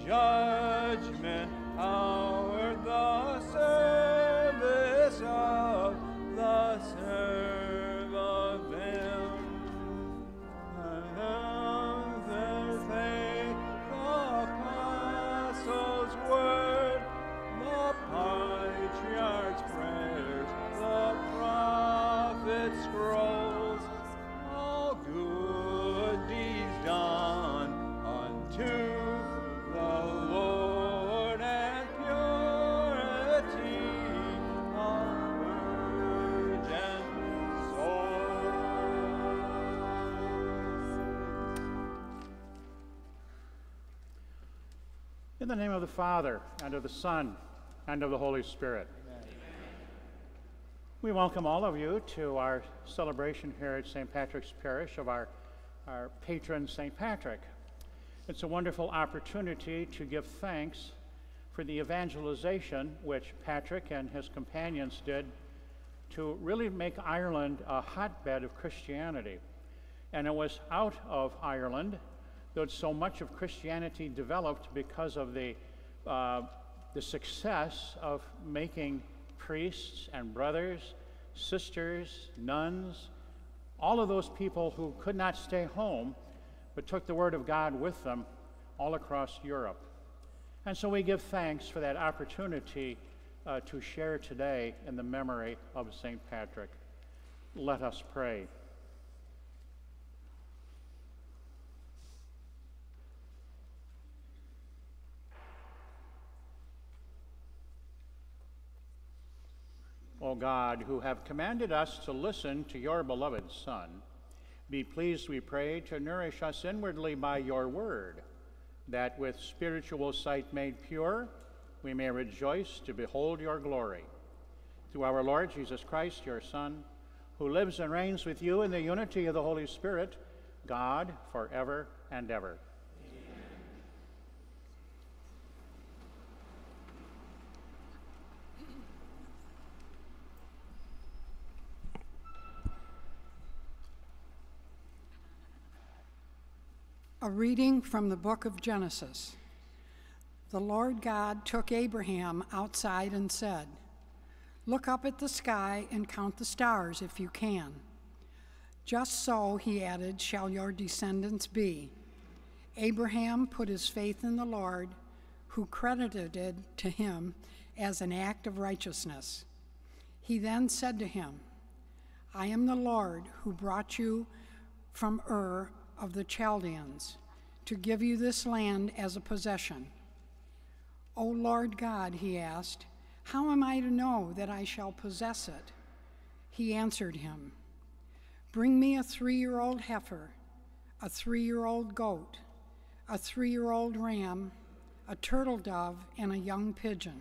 judgment hour, the service of the serve of Him. Their faith, the apostles' word, the patriarchs' prayers, the prophets' scrolls, all good deeds done unto the Lord, and purity of virgin souls. In the name of the Father, and of the Son, and of the Holy Spirit. Amen. We welcome all of you to our celebration here at St. Patrick's Parish of our patron, St. Patrick. It's a wonderful opportunity to give thanks for the evangelization which Patrick and his companions did to really make Ireland a hotbed of Christianity. And it was out of Ireland that so much of Christianity developed because of the success of making priests and brothers, sisters, nuns, all of those people who could not stay home but took the Word of God with them all across Europe. And so we give thanks for that opportunity to share today in the memory of St. Patrick. Let us pray. O God, who have commanded us to listen to your beloved Son, be pleased, we pray, to nourish us inwardly by your word, that with spiritual sight made pure, we may rejoice to behold your glory. Through our Lord Jesus Christ, your Son, who lives and reigns with you in the unity of the Holy Spirit, God, forever and ever. A reading from the book of Genesis. The Lord God took Abraham outside and said, "Look up at the sky and count the stars if you can. Just so," he added, "shall your descendants be." Abraham put his faith in the Lord, who credited it to him as an act of righteousness. He then said to him, "I am the Lord who brought you from Ur of the Chaldeans to give you this land as a possession." "O Lord God," he asked, "how am I to know that I shall possess it?" He answered him, "Bring me a 3-year-old heifer, a 3-year-old goat, a 3-year-old ram, a turtle dove, and a young pigeon."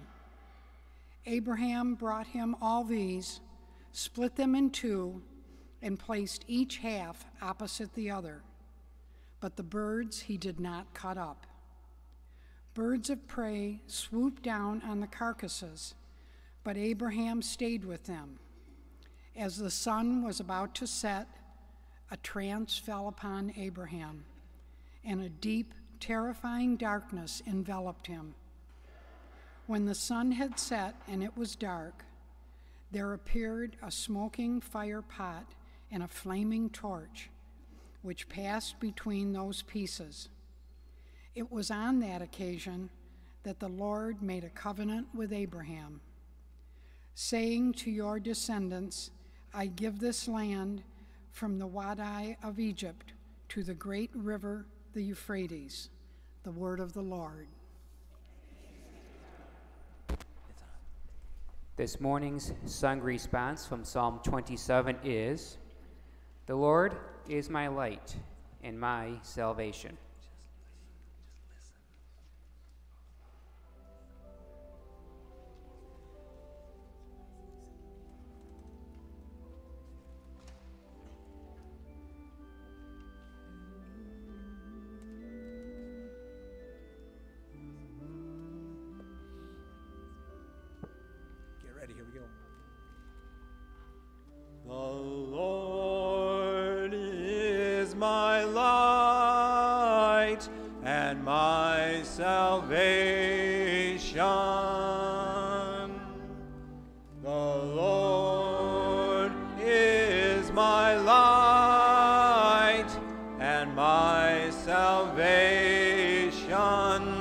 Abraham brought him all these, split them in two, and placed each half opposite the other. But the birds he did not cut up. Birds of prey swooped down on the carcasses, but Abraham stayed with them. As the sun was about to set, a trance fell upon Abraham, and a deep, terrifying darkness enveloped him. When the sun had set and it was dark, there appeared a smoking fire pot and a flaming torch, which passed between those pieces. It was on that occasion that the Lord made a covenant with Abraham, saying to your descendants, "I give this land from the Wadi of Egypt to the great river, the Euphrates." The word of the Lord. This morning's sung response from Psalm 27 is, "The Lord is my light and my salvation." Get ready, here we go. The Lord is my light salvation. The Lord is my light and my salvation.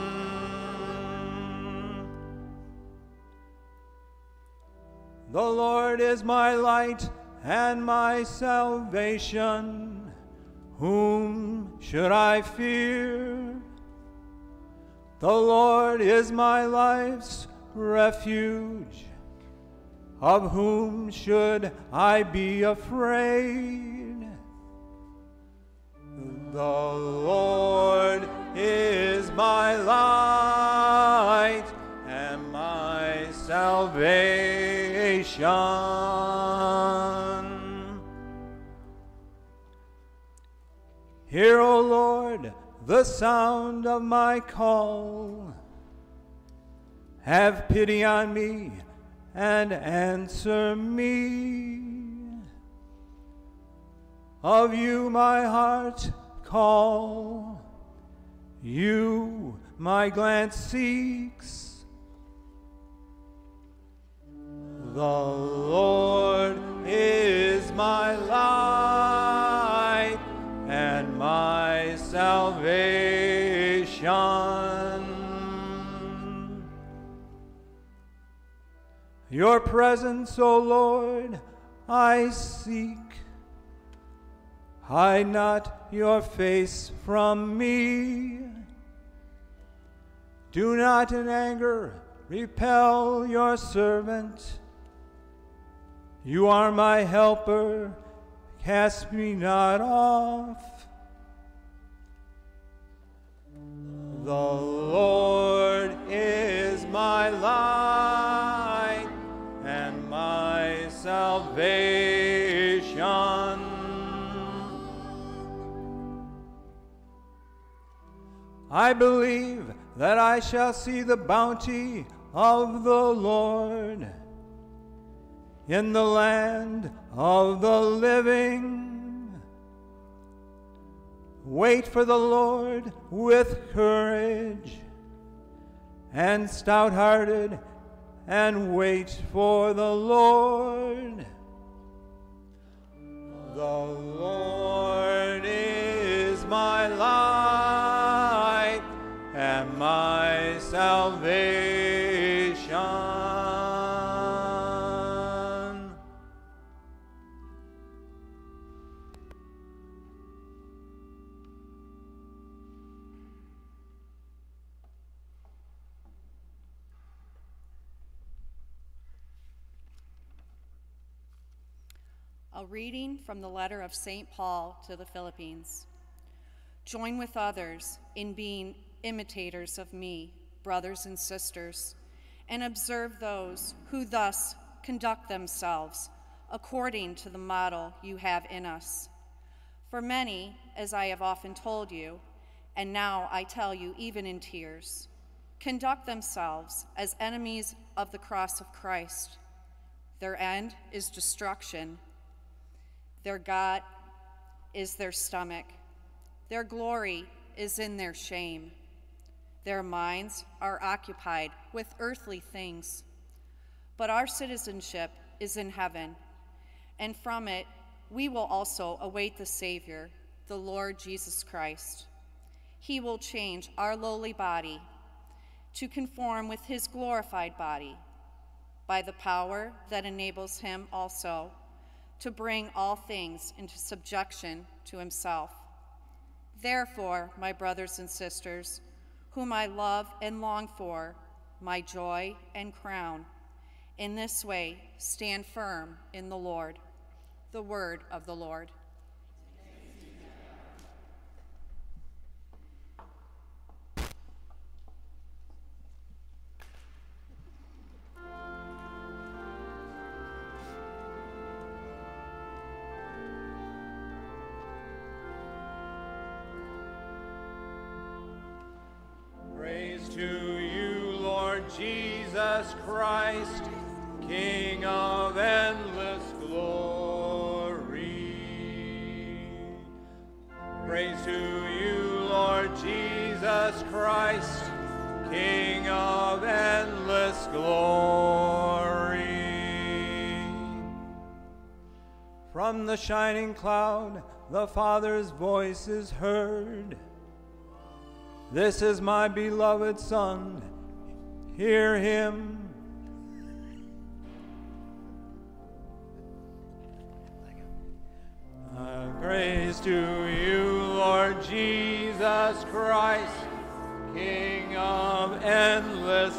The Lord is my light and my salvation. Whom should I fear? The Lord is my life's refuge. Of whom should I be afraid? The Lord is my light and my salvation. Hear, O Lord, the sound of my call. Have pity on me and answer me. Of you my heart call, you my glance seeks. The Lord is my light and my salvation. Your presence, O Lord, I seek. Hide not your face from me. Do not in anger repel your servant. You are my helper. Cast me not off. The Lord is my light and my salvation. I believe that I shall see the bounty of the Lord in the land of the living. Wait for the Lord with courage, and stout-hearted, and wait for the Lord. The Lord is my light and my salvation. A reading from the letter of St. Paul to the Philippines. Join with others in being imitators of me, brothers and sisters, and observe those who thus conduct themselves according to the model you have in us. For many, as I have often told you, and now I tell you even in tears, conduct themselves as enemies of the cross of Christ. Their end is destruction. Their God is their stomach. Their glory is in their shame. Their minds are occupied with earthly things. But our citizenship is in heaven, and from it we will also await the Savior, the Lord Jesus Christ. He will change our lowly body to conform with his glorified body by the power that enables him also to bring all things into subjection to himself. Therefore, my brothers and sisters, whom I love and long for, my joy and crown, in this way stand firm in the Lord. The word of the Lord. To you, Lord Jesus Christ, King of endless glory. Praise to you, Lord Jesus Christ, endless glory. From the shining cloud, the Father's voice is heard. This is my beloved Son, hear him. Praise to you, Lord Jesus Christ, King of endless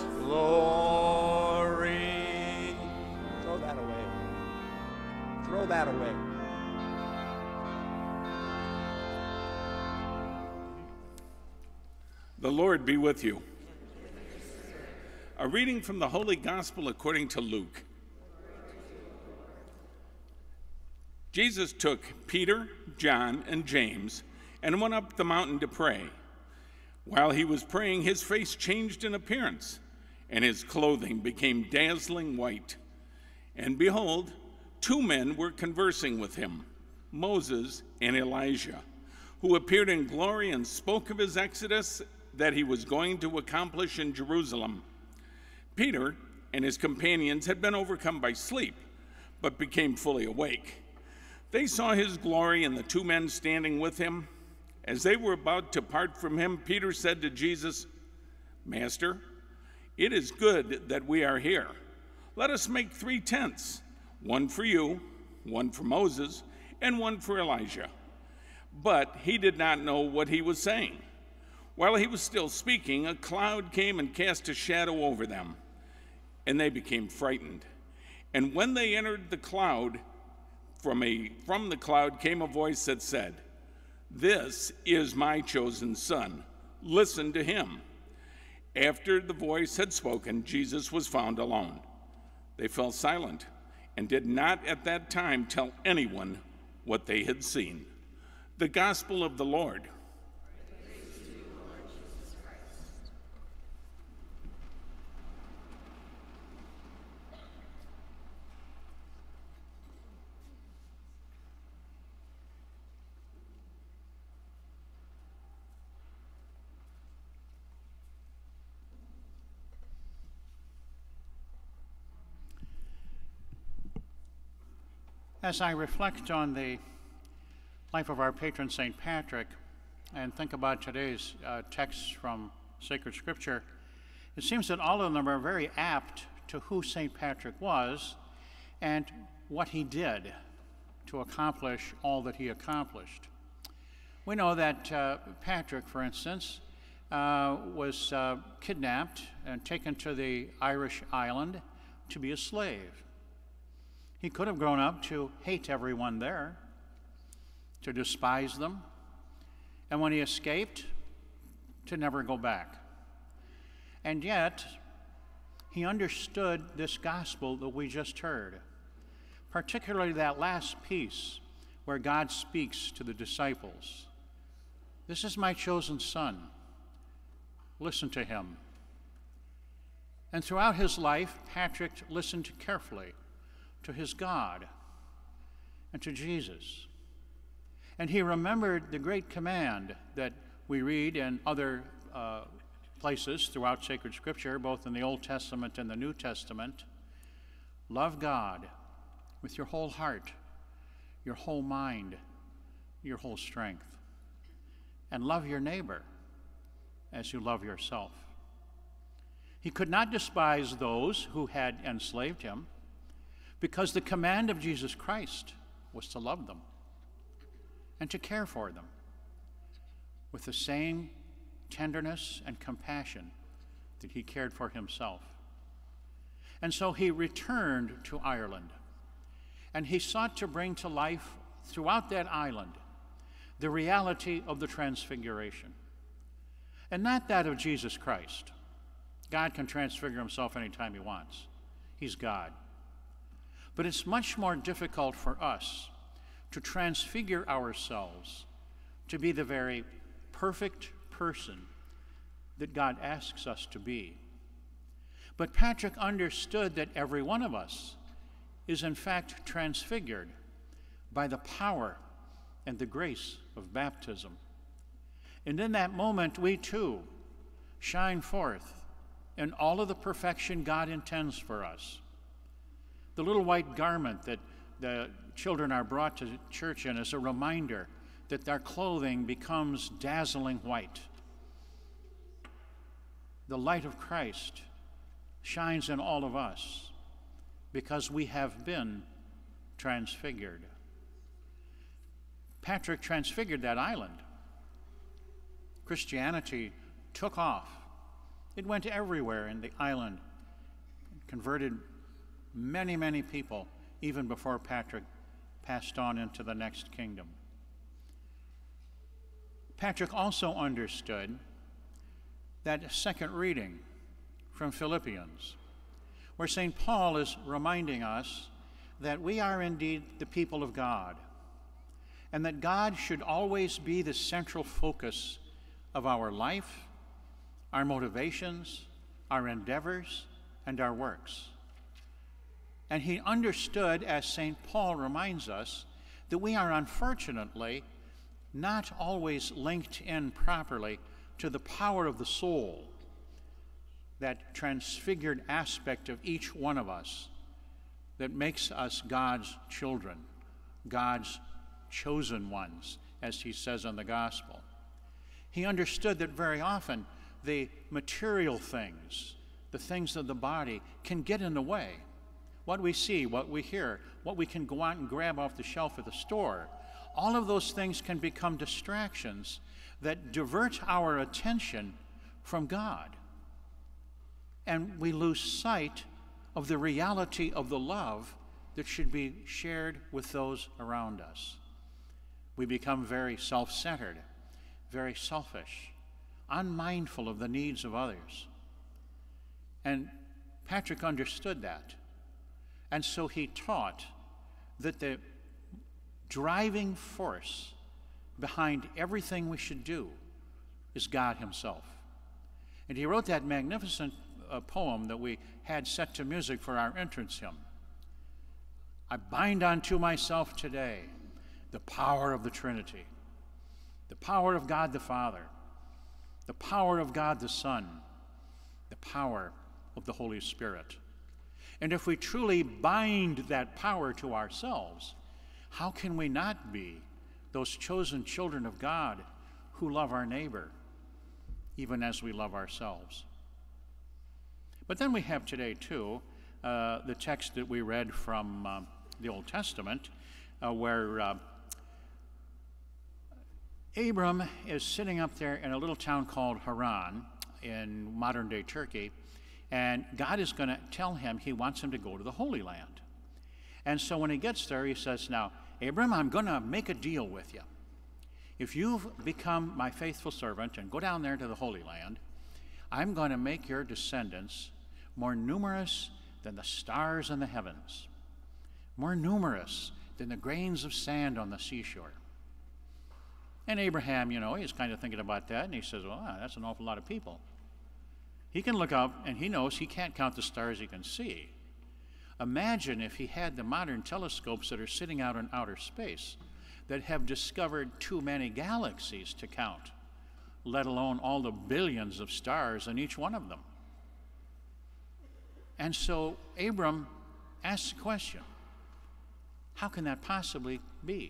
glory. Throw that away. Throw that away. The Lord be with you. A reading from the Holy Gospel according to Luke. Jesus took Peter, John, and James and went up the mountain to pray. While he was praying, his face changed in appearance, and his clothing became dazzling white. And behold, two men were conversing with him, Moses and Elijah, who appeared in glory and spoke of his exodus that he was going to accomplish in Jerusalem. Peter and his companions had been overcome by sleep, but became fully awake. They saw his glory and the two men standing with him. As they were about to part from him, Peter said to Jesus, "Master, it is good that we are here. Let us make 3 tents, one for you, one for Moses, and one for Elijah." But he did not know what he was saying. While he was still speaking, a cloud came and cast a shadow over them, and they became frightened. And when they entered the cloud, from the cloud came a voice that said, "This is my chosen Son. Listen to him." After the voice had spoken, Jesus was found alone. They fell silent and did not at that time tell anyone what they had seen. The Gospel of the Lord. Praise to you, Lord Jesus Christ. As I reflect on the life of our patron St. Patrick and think about today's texts from sacred scripture, it seems that all of them are very apt to who St. Patrick was and what he did to accomplish all that he accomplished. We know that Patrick, for instance, was kidnapped and taken to the Irish island to be a slave. He could have grown up to hate everyone there, to despise them, and when he escaped, to never go back. And yet, he understood this gospel that we just heard, particularly that last piece where God speaks to the disciples. "This is my chosen Son. Listen to him." And throughout his life, Patrick listened carefully to his God and to Jesus. And he remembered the great command that we read in other places throughout sacred scripture, both in the Old Testament and the New Testament. Love God with your whole heart, your whole mind, your whole strength. And love your neighbor as you love yourself. He could not despise those who had enslaved him, because the command of Jesus Christ was to love them and to care for them with the same tenderness and compassion that he cared for himself. And so he returned to Ireland, and he sought to bring to life throughout that island the reality of the Transfiguration, and not that of Jesus Christ. God can transfigure himself anytime he wants. He's God. But it's much more difficult for us to transfigure ourselves to be the very perfect person that God asks us to be. But Patrick understood that every one of us is in fact transfigured by the power and the grace of baptism. And in that moment, we too shine forth and all of the perfection God intends for us. The little white garment that the children are brought to church in is a reminder that their clothing becomes dazzling white. The light of Christ shines in all of us because we have been transfigured. Patrick transfigured that island. Christianity took off. It went everywhere in the island, converted many, many people, even before Patrick passed on into the next kingdom. Patrick also understood that second reading from Philippians, where St. Paul is reminding us that we are indeed the people of God, and that God should always be the central focus of our life, our motivations, our endeavors, and our works. And he understood, as St. Paul reminds us, that we are unfortunately not always linked in properly to the power of the soul, that transfigured aspect of each one of us that makes us God's children, God's chosen ones, as he says in the gospel. He understood that very often the material things, the things of the body, can get in the way. What we see, what we hear, what we can go out and grab off the shelf at the store, all of those things can become distractions that divert our attention from God. And we lose sight of the reality of the love that should be shared with those around us. We become very self-centered, very selfish, unmindful of the needs of others. And Patrick understood that. And so he taught that the driving force behind everything we should do is God himself. And he wrote that magnificent poem that we had set to music for our entrance hymn. I bind unto myself today the power of the Trinity, the power of God the Father, the power of God the Son, the power of the Holy Spirit. And if we truly bind that power to ourselves, how can we not be those chosen children of God who love our neighbor, even as we love ourselves? But then we have today, too, the text that we read from the Old Testament, where Abram is sitting up there in a little town called Haran in modern-day Turkey, and God is going to tell him he wants him to go to the Holy Land. And so when he gets there, he says, now, Abram, I'm going to make a deal with you. If you've become my faithful servant and go down there to the Holy Land, I'm going to make your descendants more numerous than the stars in the heavens, more numerous than the grains of sand on the seashore. And Abraham, you know, he's kind of thinking about that, and he says, well, that's an awful lot of people. He can look up, and he knows he can't count the stars he can see. Imagine if he had the modern telescopes that are sitting out in outer space that have discovered too many galaxies to count, let alone all the billions of stars in each one of them. And so Abram asks the question, how can that possibly be?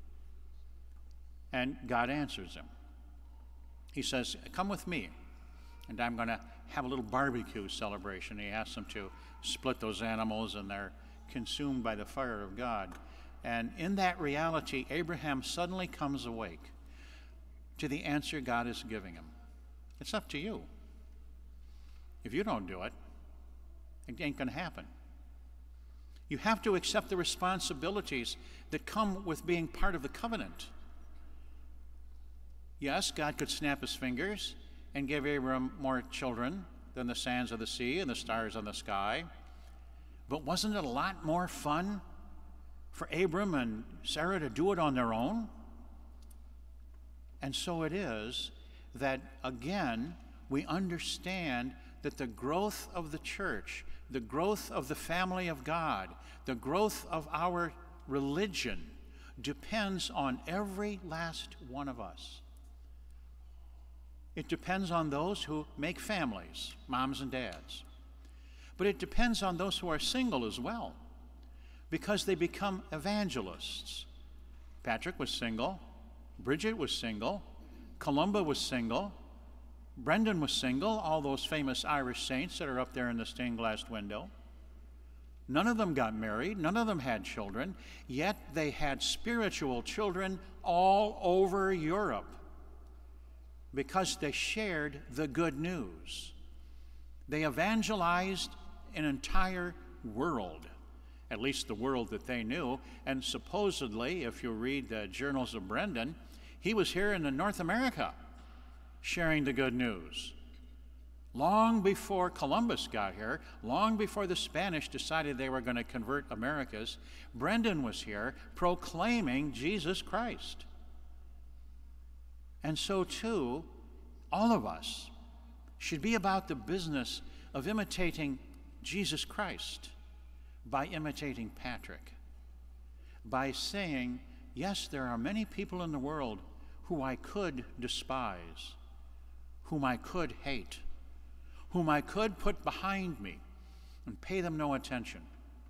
And God answers him. He says, come with me, and I'm going to have a little barbecue celebration. He asks them to split those animals, and they're consumed by the fire of God. And in that reality, Abraham suddenly comes awake to the answer God is giving him. It's up to you. If you don't do it, it ain't going to happen. You have to accept the responsibilities that come with being part of the covenant. Yes, God could snap his fingers and give Abram more children than the sands of the sea and the stars in the sky. But wasn't it a lot more fun for Abram and Sarah to do it on their own? And so it is that, again, we understand that the growth of the church, the growth of the family of God, the growth of our religion depends on every last one of us. It depends on those who make families, moms and dads. But it depends on those who are single as well, because they become evangelists. Patrick was single, Bridget was single, Columba was single, Brendan was single, all those famous Irish saints that are up there in the stained glass window. None of them got married, none of them had children, yet they had spiritual children all over Europe because they shared the good news. They evangelized an entire world, at least the world that they knew, and supposedly, if you read the journals of Brendan, he was here in North America sharing the good news. Long before Columbus got here, long before the Spanish decided they were going to convert Americas, Brendan was here proclaiming Jesus Christ. And so too, all of us should be about the business of imitating Jesus Christ by imitating Patrick, by saying, yes, there are many people in the world who I could despise, whom I could hate, whom I could put behind me and pay them no attention.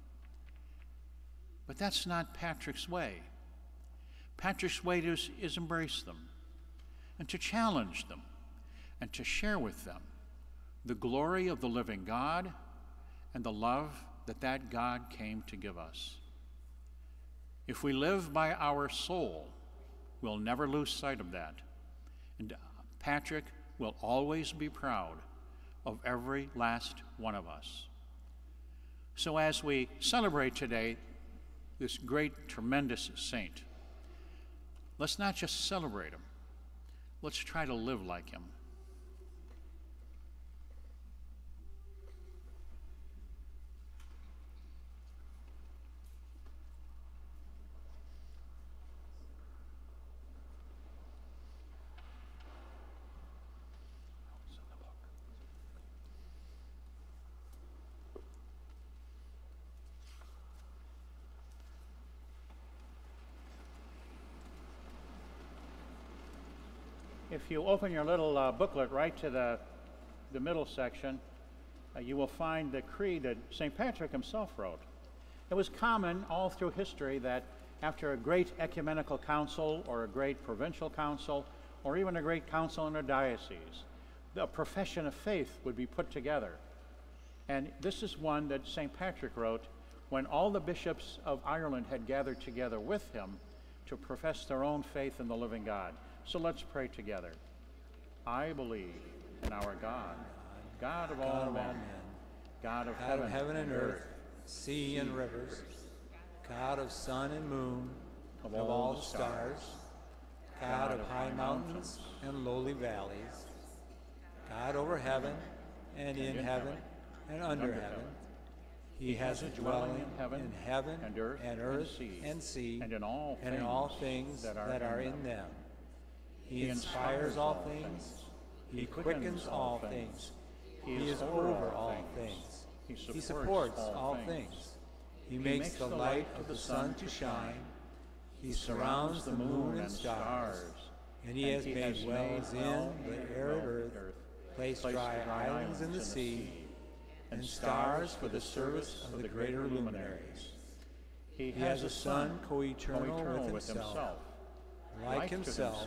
But that's not Patrick's way. Patrick's way is embrace them and to challenge them and to share with them the glory of the living God and the love that God came to give us. If we live by our soul, we'll never lose sight of that. And Patrick will always be proud of every last one of us. So as we celebrate today this great, tremendous saint, let's not just celebrate him. Let's try to live like him. If you open your little booklet right to the middle section, you will find the creed that St. Patrick himself wrote. It was common all through history that after a great ecumenical council or a great provincial council or even a great council in a diocese, a profession of faith would be put together. And this is one that St. Patrick wrote when all the bishops of Ireland had gathered together with him to profess their own faith in the living God. So let's pray together. I believe in our God, God of all men, God of heaven and earth, sea and rivers, God of sun and moon, of all the stars, God of high mountains and lowly valleys, God over heaven and in heaven and under heaven. He has a dwelling in heaven and earth and sea and in all things that are in them. He inspires all things. He quickens all things. He is over all things. He supports all things. He makes the light of the sun to shine. He surrounds the moon and stars. And he has made wells in the arid earth, placed dry islands in the sea, and stars for the service of the greater luminaries. He has a Son co-eternal with himself, like himself.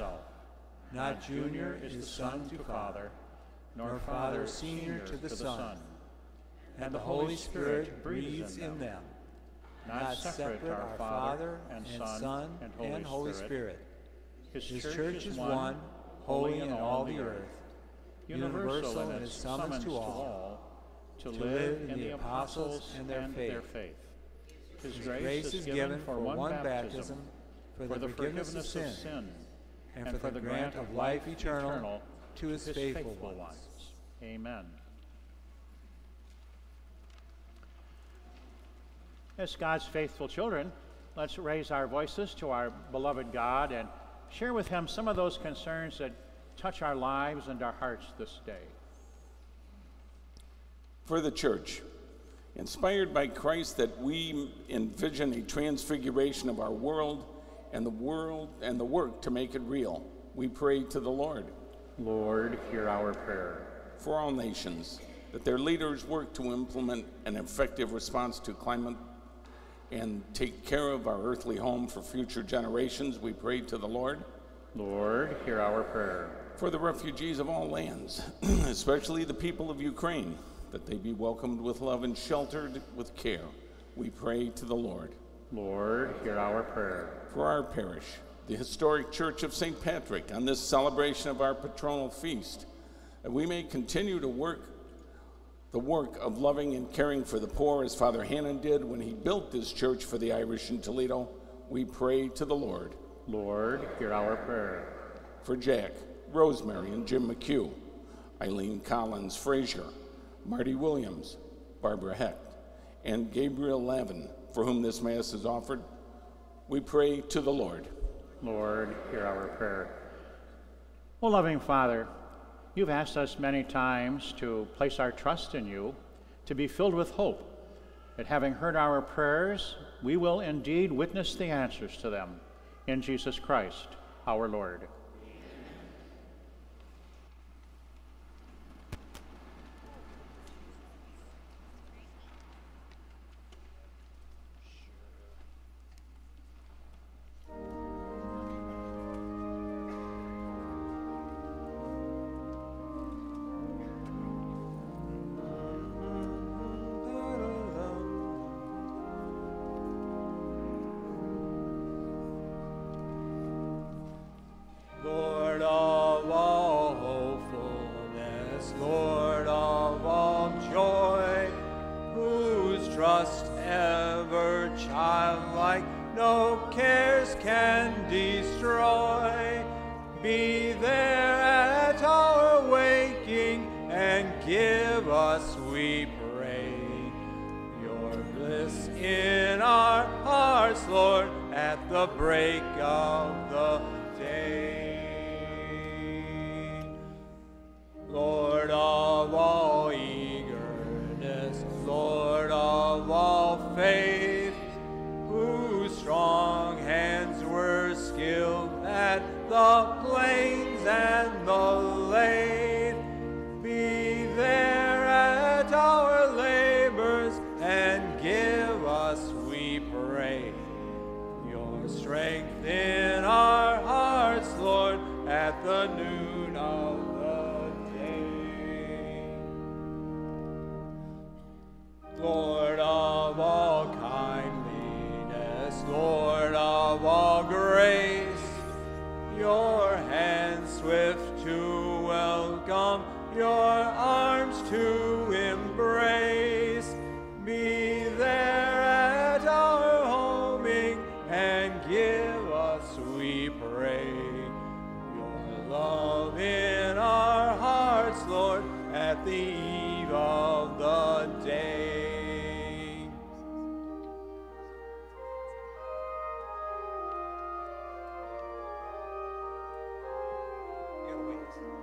Not junior is the Son to Father, nor Father senior to the Son. And the Holy Spirit breathes in them. Not separate are Father and Son and Holy Spirit. His church is one, holy in all the earth, universal in its summons to all, to live in the apostles and their faith. His grace is given for one baptism, for the forgiveness of sin, and for the grant of life eternal to his faithful ones. Amen. As God's faithful children, let's raise our voices to our beloved God and share with him some of those concerns that touch our lives and our hearts this day. For the Church, inspired by Christ, that we envision a transfiguration of our world and the work to make it real, we pray to the Lord. Lord, hear our prayer. For all nations, that their leaders work to implement an effective response to climate and take care of our earthly home for future generations, we pray to the Lord. Lord, hear our prayer. For the refugees of all lands, especially the people of Ukraine, that they be welcomed with love and sheltered with care, we pray to the Lord. Lord, hear our prayer. For our parish, the historic Church of St. Patrick, on this celebration of our patronal feast, that we may continue to work the work of loving and caring for the poor as Father Hannon did when he built this church for the Irish in Toledo, we pray to the Lord. Lord, hear our prayer. For Jack, Rosemary, and Jim McHugh, Eileen Collins Frazier, Marty Williams, Barbara Hecht, and Gabriel Lavin, for whom this Mass is offered, we pray to the Lord. Lord, hear our prayer. O loving Father, you've asked us many times to place our trust in you, to be filled with hope, that having heard our prayers, we will indeed witness the answers to them. In Jesus Christ, our Lord. Lord of all hopefulness, Lord of all joy, whose trust ever childlike no cares can destroy, be there at our waking and give us, we pray, your bliss in our hearts, Lord, at the break of the day. Lord of all eagerness, Lord of all faith, whose strong hands were skilled at the plains and the lathe, be there at our labors and give us, we pray, your strength in our hearts, Lord, at the noon of the day. Lord of all kindliness, Lord of all grace, your hand swift to welcome, your arms to embrace, be there at our homing and give us, we pray, your love in our hearts, Lord, at the eve of the day. You gotta wait.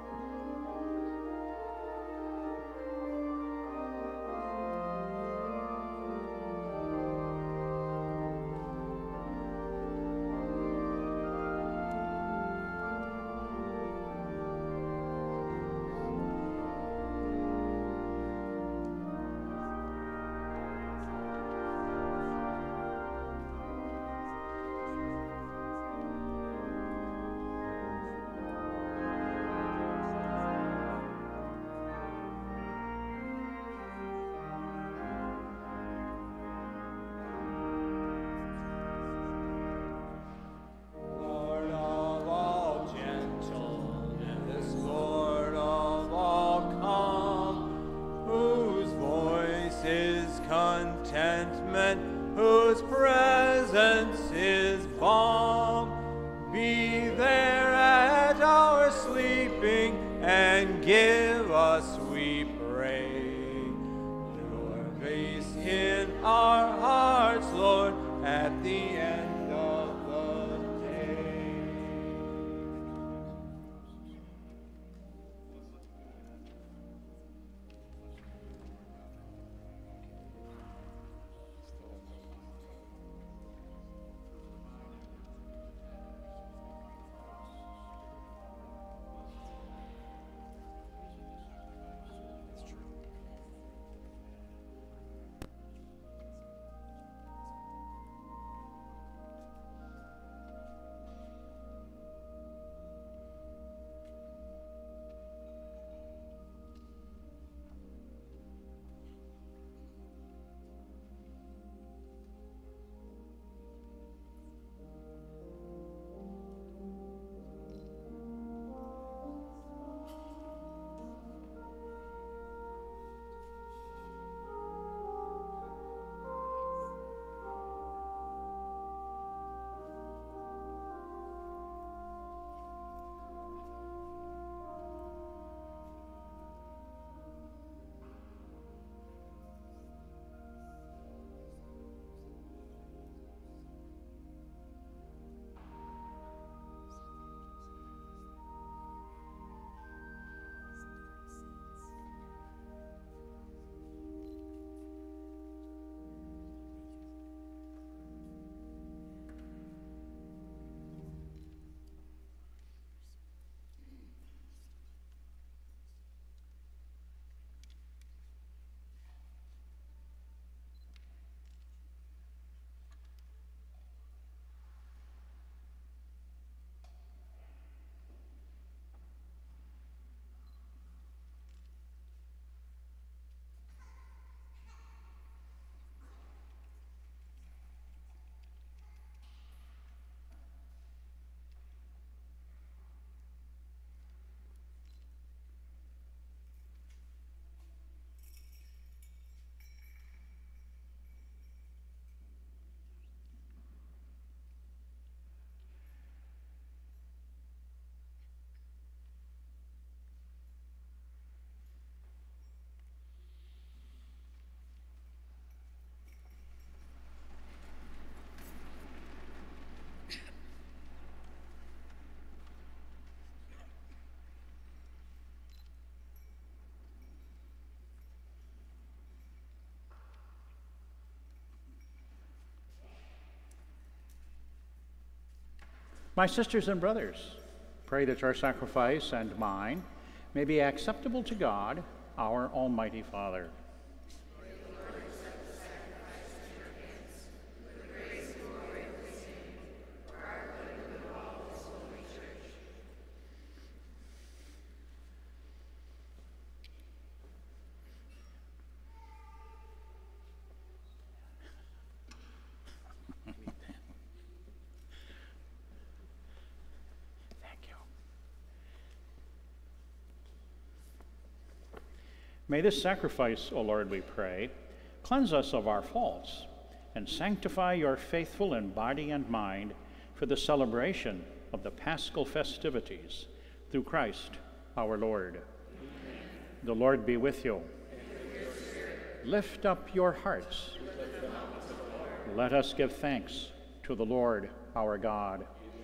Lord of all gentleness, Lord of all calm, whose voice is contentment, whose presence is balm, be there at our sleeping and give us, we pray, your grace in our hearts, Lord, at the end of the day. My sisters and brothers, pray that your sacrifice and mine may be acceptable to God, our Almighty Father. May this sacrifice, O Lord, we pray, cleanse us of our faults and sanctify your faithful in body and mind for the celebration of the Paschal festivities through Christ our Lord. Amen. The Lord be with you. Lift up your hearts. Let us give thanks to the Lord our God.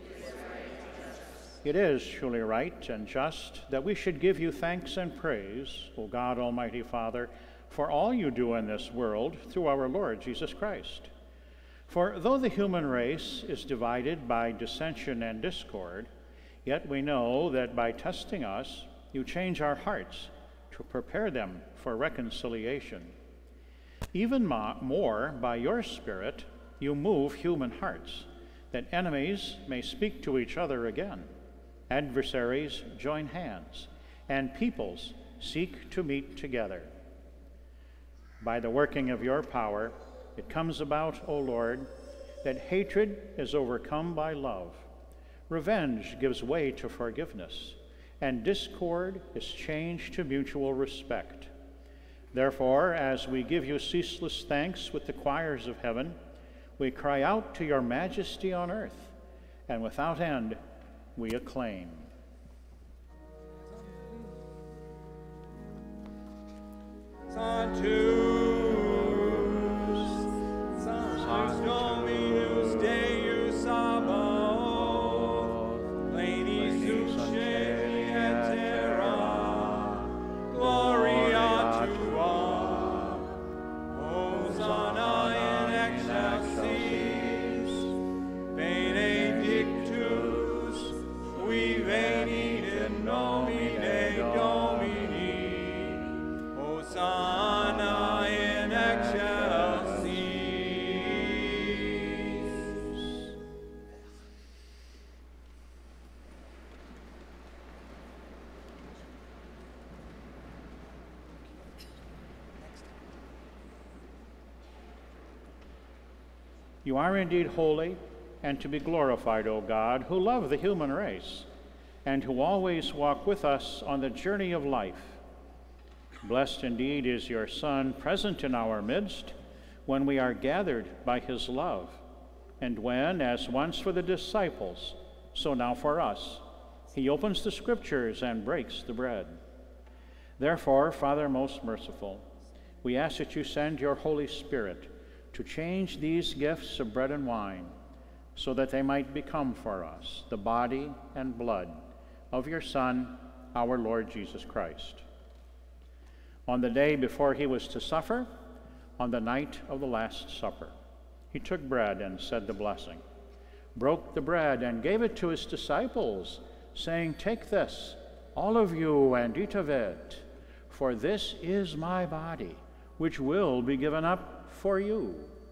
It is truly right and just that we should give you thanks and praise, O God, Almighty Father, for all you do in this world through our Lord Jesus Christ. For though the human race is divided by dissension and discord, yet we know that by testing us, you change our hearts to prepare them for reconciliation. Even more, by your Spirit, you move human hearts, that enemies may speak to each other again. Adversaries join hands, and peoples seek to meet together. By the working of your power, it comes about, O Lord, that hatred is overcome by love, revenge gives way to forgiveness, and discord is changed to mutual respect. Therefore, as we give you ceaseless thanks with the choirs of heaven, we cry out to your majesty on earth, and without end we acclaim. Sanctus, Sanctus Dominus Deus Sabaoth, Pleni sunt caeli et terra, Gloria tua, Hosanna in excelsis, Benedictus, qui venit in nomine Domini, Hosanna in excelsis. You are indeed holy and to be glorified, O God, who love the human race and who always walk with us on the journey of life. Blessed indeed is your Son, present in our midst when we are gathered by his love, and when, as once for the disciples, so now for us, he opens the Scriptures and breaks the bread. Therefore, Father most merciful, we ask that you send your Holy Spirit to change these gifts of bread and wine, so that they might become for us the body and blood of your Son, our Lord Jesus Christ. On the day before he was to suffer, on the night of the Last Supper, he took bread and said the blessing, broke the bread and gave it to his disciples, saying, "Take this, all of you, and eat of it, for this is my body, which will be given up for you."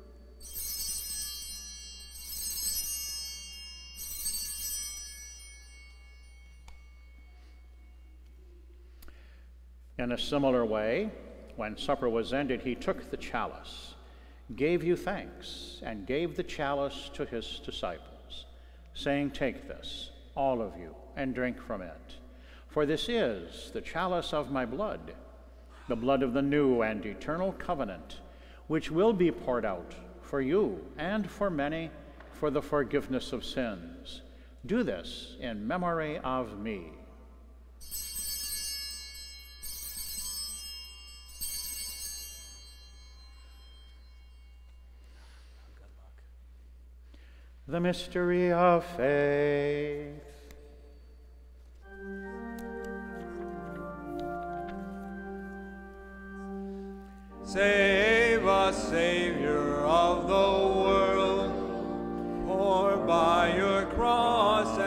In a similar way, when supper was ended, he took the chalice, gave you thanks, and gave the chalice to his disciples, saying, "Take this, all of you, and drink from it. For this is the chalice of my blood, the blood of the new and eternal covenant, which will be poured out for you and for many for the forgiveness of sins. Do this in memory of me." The mystery of faith. Save us, Savior of the world, for by your cross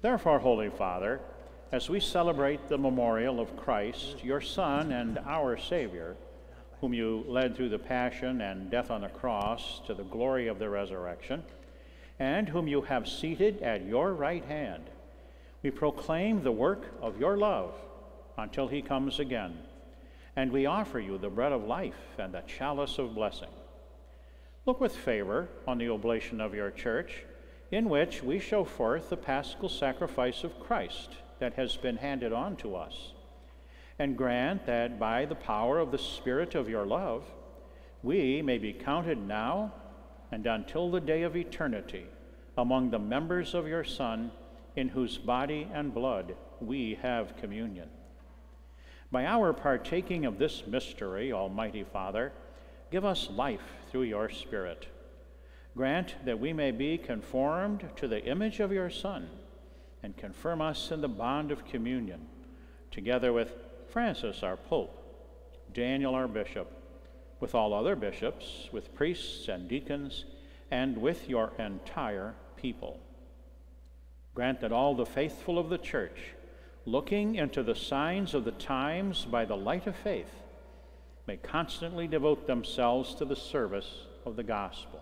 Therefore, Holy Father, as we celebrate the memorial of Christ, your Son and our Savior, whom you led through the passion and death on the cross to the glory of the resurrection, and whom you have seated at your right hand, we proclaim the work of your love until he comes again, and we offer you the bread of life and the chalice of blessing. Look with favor on the oblation of your church, in which we show forth the paschal sacrifice of Christ that has been handed on to us, and grant that by the power of the Spirit of your love, we may be counted now and until the day of eternity among the members of your Son, in whose body and blood we have communion. By our partaking of this mystery, Almighty Father, give us life through your Spirit. Grant that we may be conformed to the image of your Son, and confirm us in the bond of communion, together with Francis our Pope, Daniel our Bishop, with all other bishops, with priests and deacons, and with your entire people. Grant that all the faithful of the Church, looking into the signs of the times by the light of faith, may constantly devote themselves to the service of the gospel.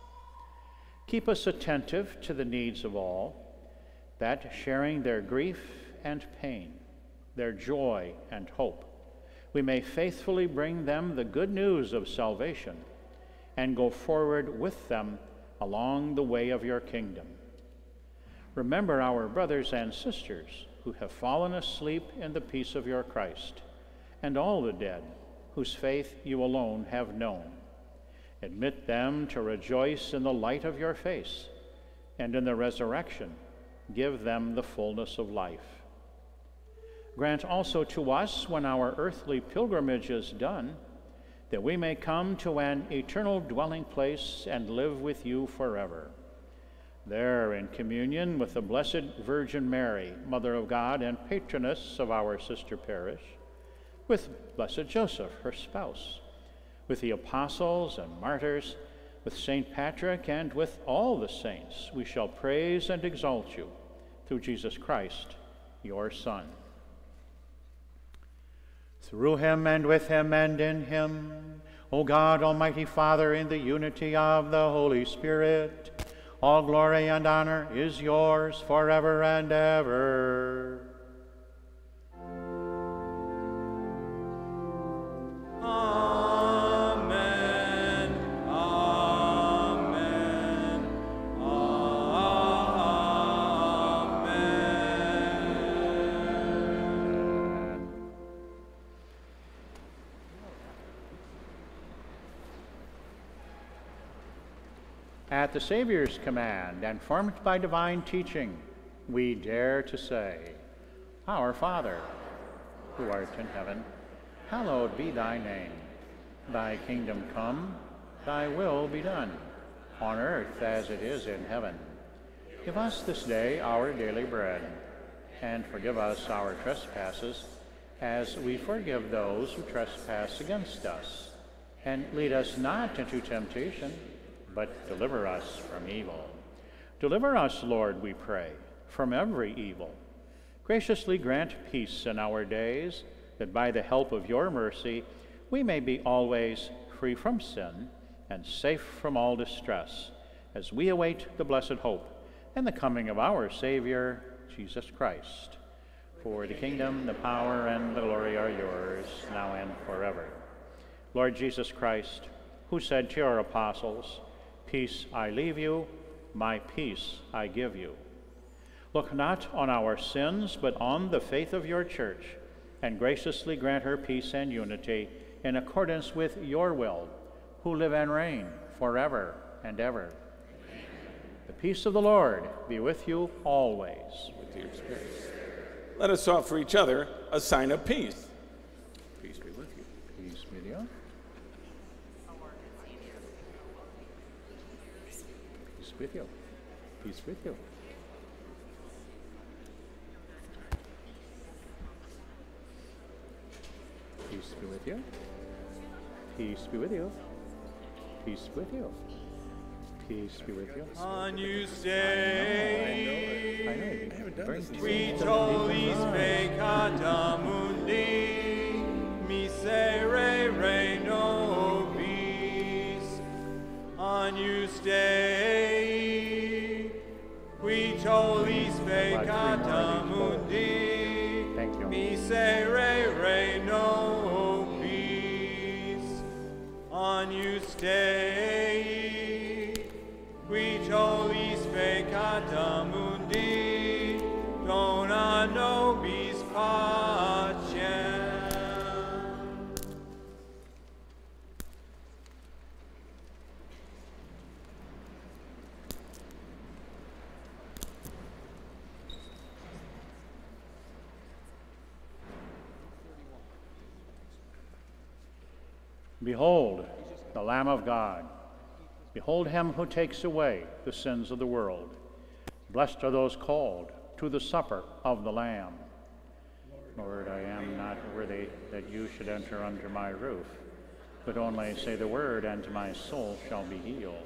Keep us attentive to the needs of all, that sharing their grief and pain, their joy and hope, we may faithfully bring them the good news of salvation and go forward with them along the way of your kingdom. Remember our brothers and sisters who have fallen asleep in the peace of your Christ, and all the dead whose faith you alone have known. Admit them to rejoice in the light of your face, and in the resurrection give them the fullness of life. Grant also to us, when our earthly pilgrimage is done, that we may come to an eternal dwelling place and live with you forever. There, in communion with the Blessed Virgin Mary, Mother of God and patroness of our sister parish, with Blessed Joseph, her spouse, with the apostles and martyrs, with St. Patrick, and with all the saints, we shall praise and exalt you through Jesus Christ, your Son. Through him and with him and in him, O God, Almighty Father, in the unity of the Holy Spirit, all glory and honor is yours forever and ever. Amen. Amen. Amen. At the Savior's command and formed by divine teaching, we dare to say, Our Father, who art in heaven, hallowed be thy name. Thy kingdom come, thy will be done, on earth as it is in heaven. Give us this day our daily bread, and forgive us our trespasses, as we forgive those who trespass against us. And lead us not into temptation, but deliver us from evil. Deliver us, Lord, we pray, from every evil. Graciously grant peace in our days, that by the help of your mercy we may be always free from sin and safe from all distress, as we await the blessed hope and the coming of our Savior, Jesus Christ. For the kingdom, the power, and the glory are yours, now and forever. Lord Jesus Christ, who said to your apostles, Peace I leave you, my peace I give you. Look not on our sins, but on the faith of your church, and graciously grant her peace and unity in accordance with your will, who live and reign forever and ever. Amen. The peace of the Lord be with you always. With your spirit. Let us offer each other a sign of peace. Peace be with you. Peace be with you. Peace with you. Peace with you. Peace be with you. Peace be with you. Peace with you. Peace be with you. On you stay. I know. I haven't done this. Qui tollis peccata mundi, miserere rei nobis, Agnus Dei. Qui tollis peccata mundi, miserere nobis, Agnus Dei. Qui tollis peccata mundi, dona nobis pacem. Behold, the Lamb of God. Behold him who takes away the sins of the world. Blessed are those called to the supper of the Lamb. Lord, I am not worthy that you should enter under my roof, but only say the word, and my soul shall be healed.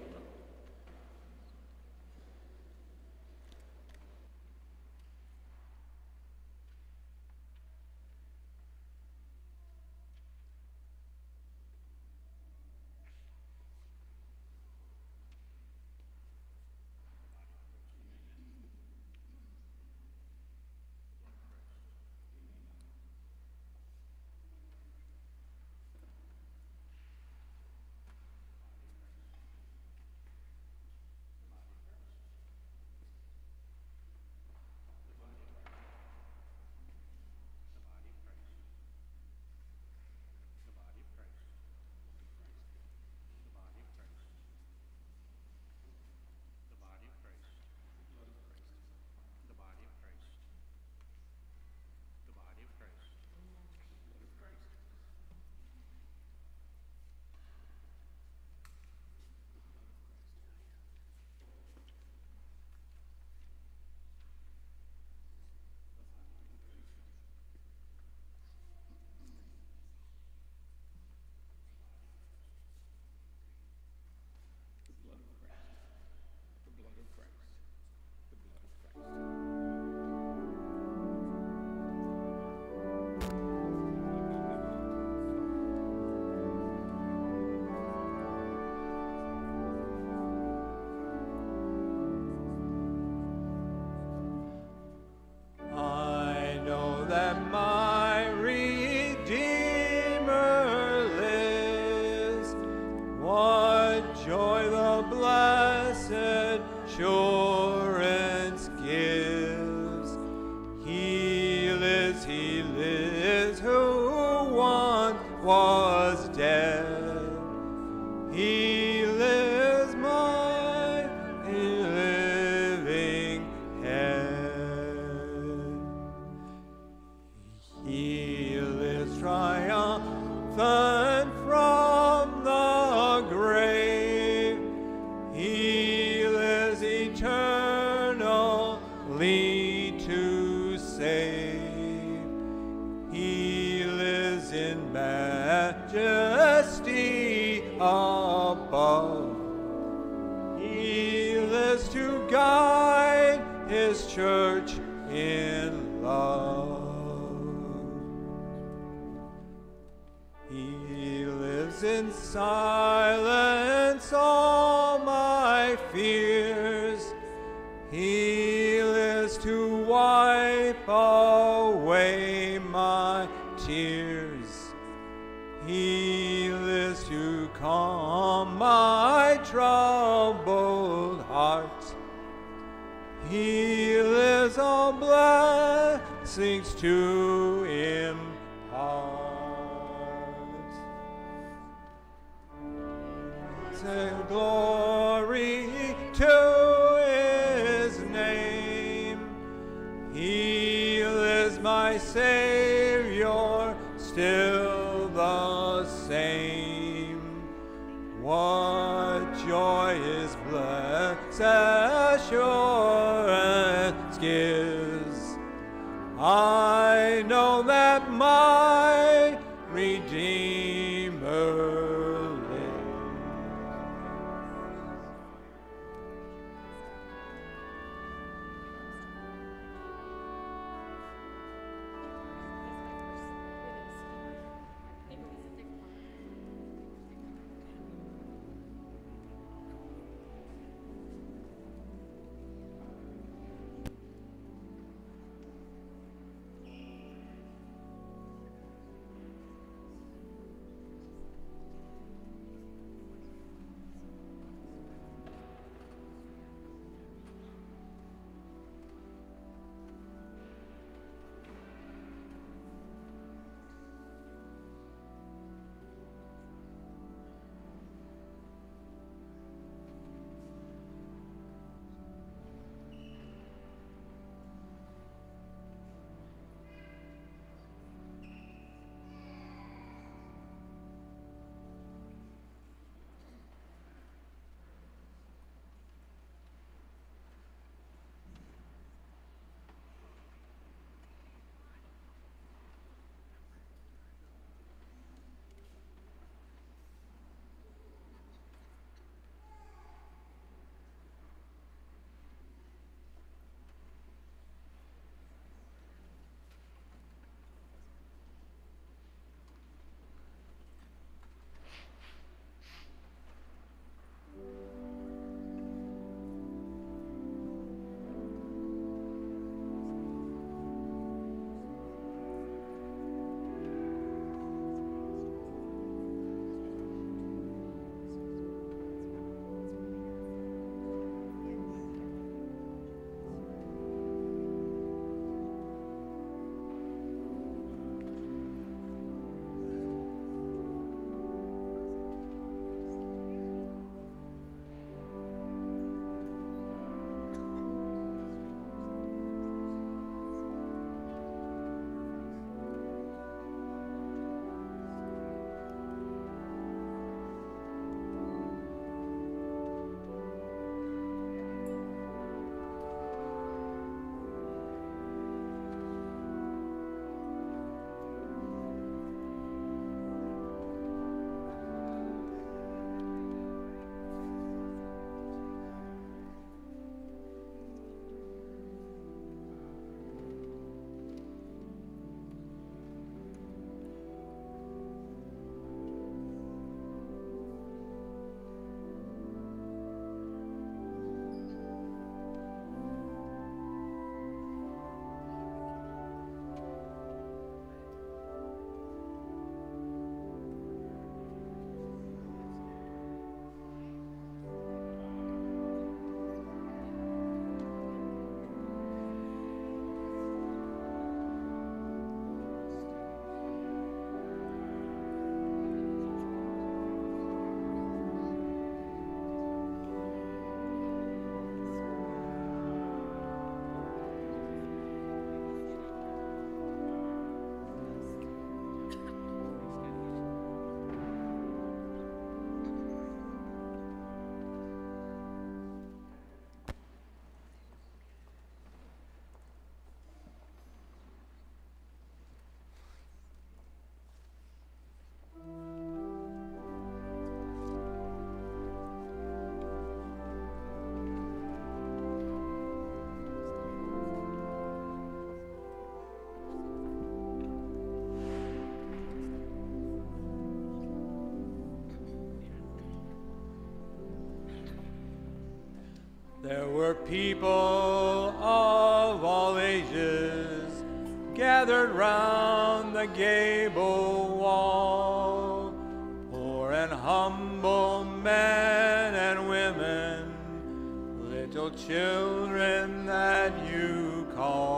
were people of all ages gathered round the gable wall, poor and humble men and women, little children that you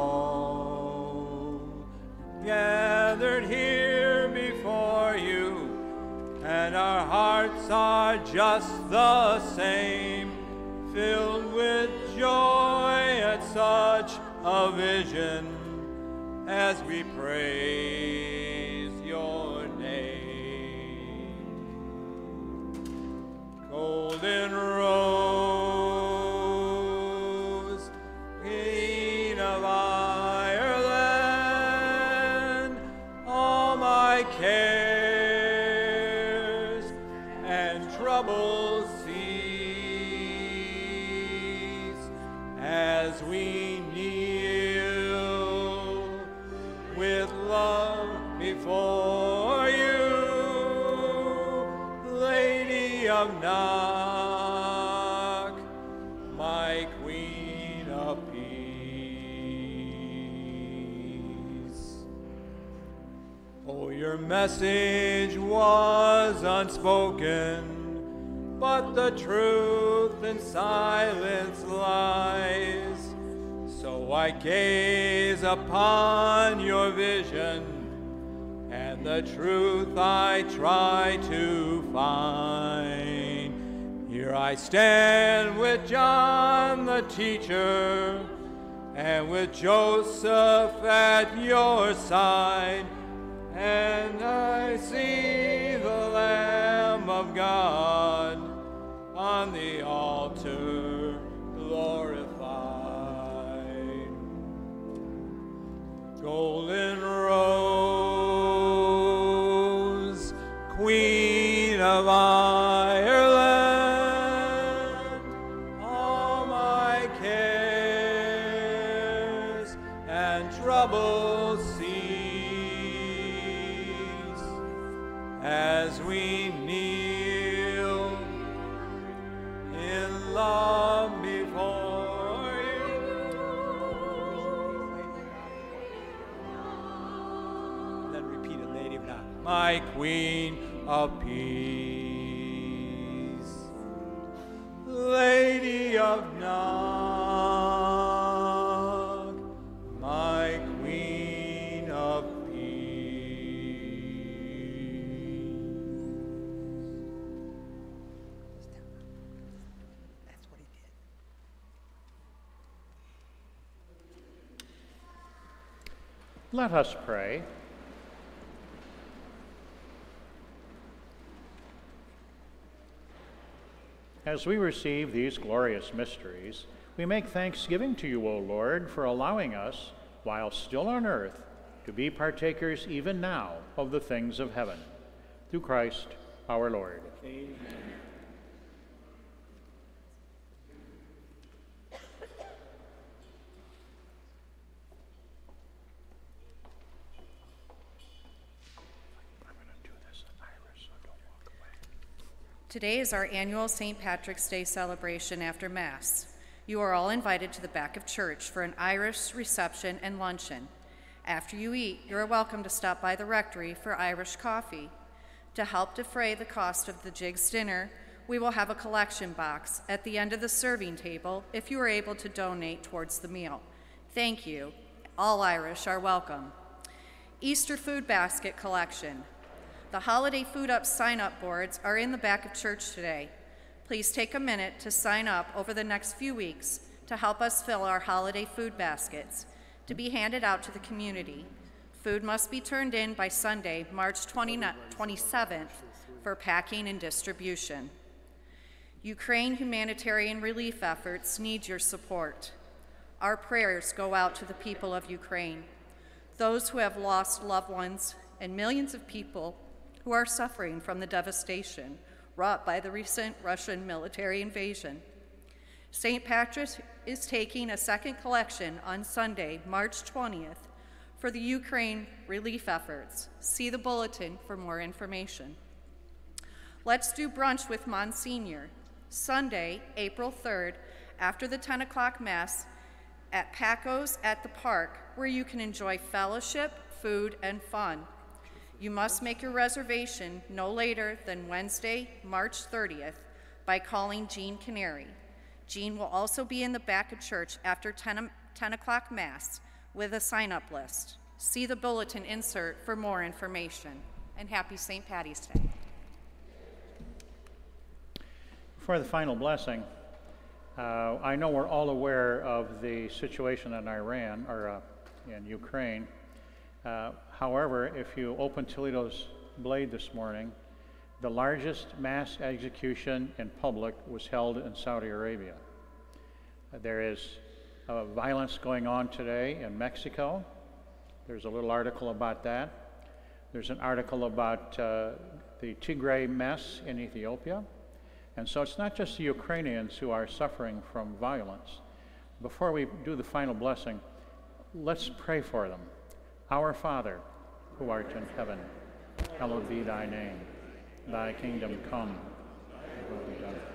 call, gathered here before you, and our hearts are just the same, filled with joy at such a vision as we praise your name. Golden Rose, Queen of Ireland, all my cares and troubles cease as we kneel with love before you, Lady of Knock, my Queen of Peace. Oh, your message was unspoken, but the truth in silence lies. So I gaze upon your vision, and the truth I try to find. Here I stand with John the teacher, and with Joseph at your side, and I see the Lamb of God on the altar glorified. Golden Rose, Queen of Ireland, all my cares and troubles cease as we kneel in love before you. Then repeat it, Lady of Knock. My Queen of Peace, Lady of Knock, my Queen of That's what he did. Let us pray. As we receive these glorious mysteries, we make thanksgiving to you, O Lord, for allowing us, while still on earth, to be partakers even now of the things of heaven. Through Christ our Lord. Amen. Today is our annual St. Patrick's Day celebration after Mass. You are all invited to the back of church for an Irish reception and luncheon. After you eat, you are welcome to stop by the rectory for Irish coffee. To help defray the cost of the Jigs dinner, we will have a collection box at the end of the serving table if you are able to donate towards the meal. Thank you. All Irish are welcome. Easter food basket collection. The holiday food up sign-up boards are in the back of church today. Please take a minute to sign up over the next few weeks to help us fill our holiday food baskets to be handed out to the community. Food must be turned in by Sunday, March 27th for packing and distribution. Ukraine humanitarian relief efforts need your support. Our prayers go out to the people of Ukraine, those who have lost loved ones, and millions of people who are suffering from the devastation wrought by the recent Russian military invasion. St. Patrick's is taking a second collection on Sunday, March 20th, for the Ukraine relief efforts. See the bulletin for more information. Let's do brunch with Monsignor, Sunday, April 3rd, after the 10 o'clock Mass at Paco's at the park, where you can enjoy fellowship, food, and fun. You must make your reservation no later than Wednesday, March 30th, by calling Jean Canary. Jean will also be in the back of church after 10 o'clock Mass with a sign-up list. See the bulletin insert for more information. And happy St. Patty's Day. For the final blessing, I know we're all aware of the situation in Iran, or in Ukraine. However, if you open Toledo's Blade this morning, the largest mass execution in public was held in Saudi Arabia. There is violence going on today in Mexico. There's a little article about that. There's an article about the Tigray mess in Ethiopia. And so it's not just the Ukrainians who are suffering from violence. Before we do the final blessing, let's pray for them. Our Father, who art in heaven, hallowed be thy name. Thy kingdom come, thy will be done.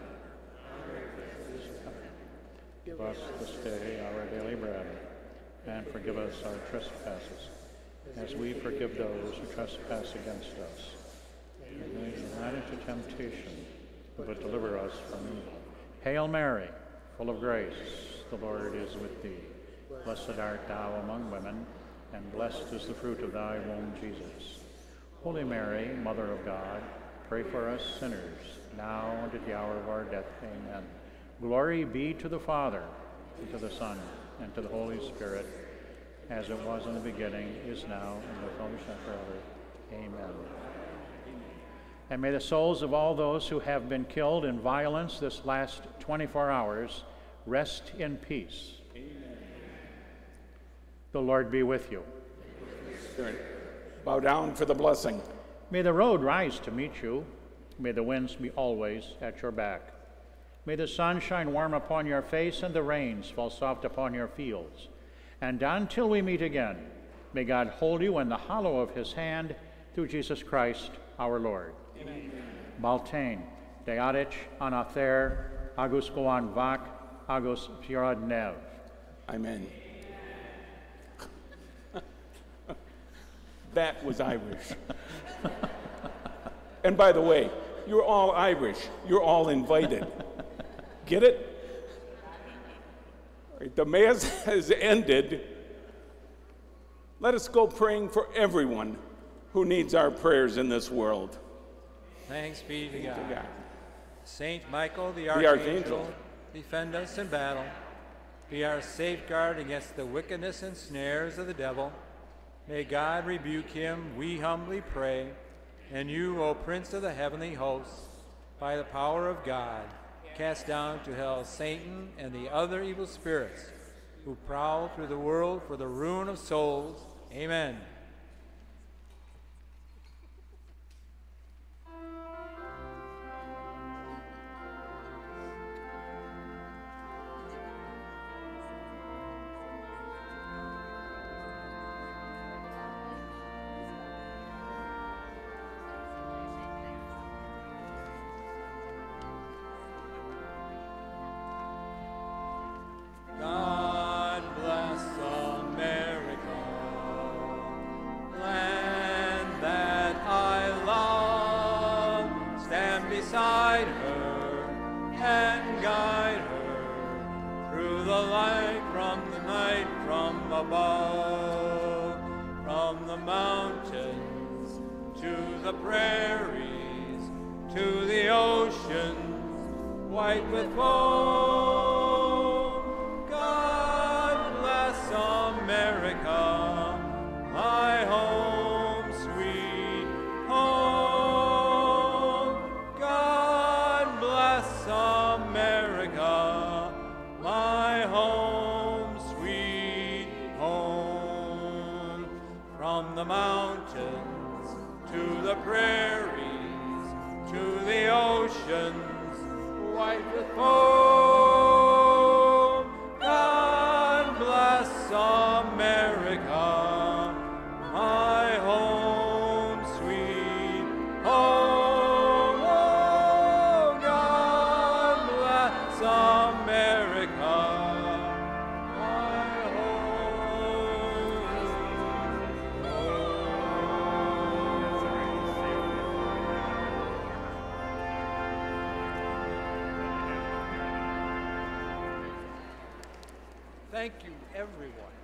Give us this day our daily bread, and forgive us our trespasses, as we forgive those who trespass against us. And lead us not into temptation, but deliver us from evil. Hail Mary, full of grace, the Lord is with thee. Blessed art thou among women, and blessed is the fruit of thy womb, Jesus. Holy Mary, Mother of God, pray for us sinners, now and at the hour of our death. Amen. Glory be to the Father, and to the Son, and to the Holy Spirit, as it was in the beginning, is now, and will be forever. Amen. And may the souls of all those who have been killed in violence this last 24 hours rest in peace. Amen. The Lord be with you. Bow down for the blessing. May the road rise to meet you. May the winds be always at your back. May the sun shine warm upon your face and the rains fall soft upon your fields. And until we meet again, may God hold you in the hollow of his hand through Jesus Christ our Lord. Amen. Baltain, Deadich, Anather, Agus Goan Vak, Agus Fjord Nev. Amen. That was Irish. And by the way, you're all Irish. You're all invited. Get it? All right, the Mass has ended. Let us go praying for everyone who needs our prayers in this world. Thanks be to God. To God. Saint Michael, the Archangel, defend us in battle. Be our safeguard against the wickedness and snares of the devil. May God rebuke him, we humbly pray. And you, O Prince of the heavenly hosts, by the power of God, cast down to hell Satan and the other evil spirits who prowl through the world for the ruin of souls. Amen. Beside her and guide her through the light from the night from above, from the mountains to the prairies, to the oceans white with foam. God bless America, my home, sweet home. America, my home, sweet home. From the mountains to the prairies, to the oceans white with foam. God bless America, my home, sweet home. America. Thank you, everyone.